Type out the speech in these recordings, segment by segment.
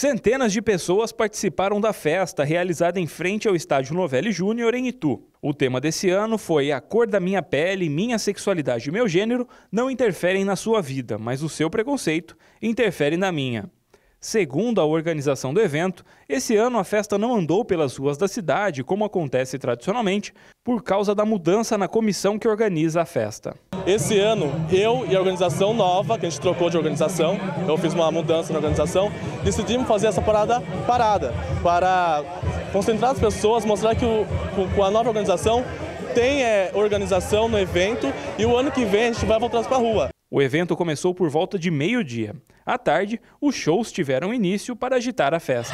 Centenas de pessoas participaram da festa realizada em frente ao Estádio Novelli Júnior em Itu. O tema desse ano foi "A cor da minha pele, minha sexualidade e meu gênero não interferem na sua vida, mas o seu preconceito interfere na minha". Segundo a organização do evento, esse ano a festa não andou pelas ruas da cidade, como acontece tradicionalmente, por causa da mudança na comissão que organiza a festa. Esse ano, eu e a organização nova, que a gente trocou de organização, eu fiz uma mudança na organização, decidimos fazer essa parada para concentrar as pessoas, mostrar que com a nova organização tem organização no evento e o ano que vem a gente vai voltar para a rua. O evento começou por volta de meio-dia. À tarde, os shows tiveram início para agitar a festa.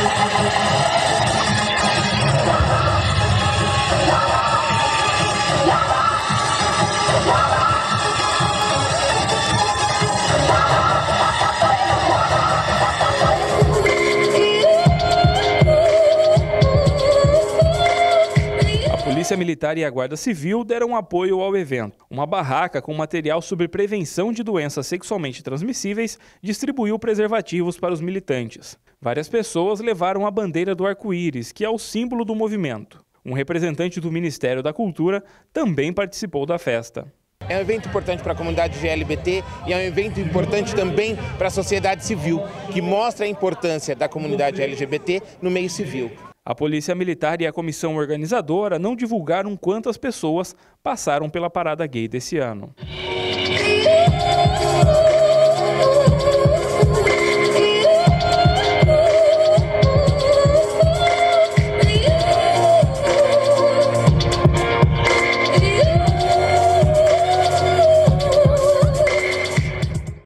A Polícia Militar e a Guarda Civil deram apoio ao evento. Uma barraca com material sobre prevenção de doenças sexualmente transmissíveis distribuiu preservativos para os militantes. Várias pessoas levaram a bandeira do arco-íris, que é o símbolo do movimento. Um representante do Ministério da Cultura também participou da festa. É um evento importante para a comunidade LGBT e é um evento importante também para a sociedade civil, que mostra a importância da comunidade LGBT no meio civil. A Polícia Militar e a comissão organizadora não divulgaram quantas pessoas passaram pela parada gay desse ano.